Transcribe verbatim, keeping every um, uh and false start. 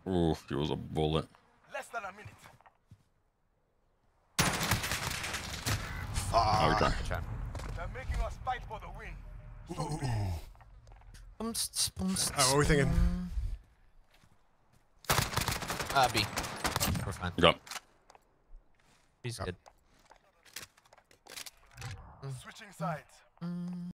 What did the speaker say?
Ooh, he was a bullet. Less than a minute. Oh, okay. Try. They're making us fight for the win. So be it. Alright, what are we thinking? Uh, B. We're fine. Go. B's good. Switching sides.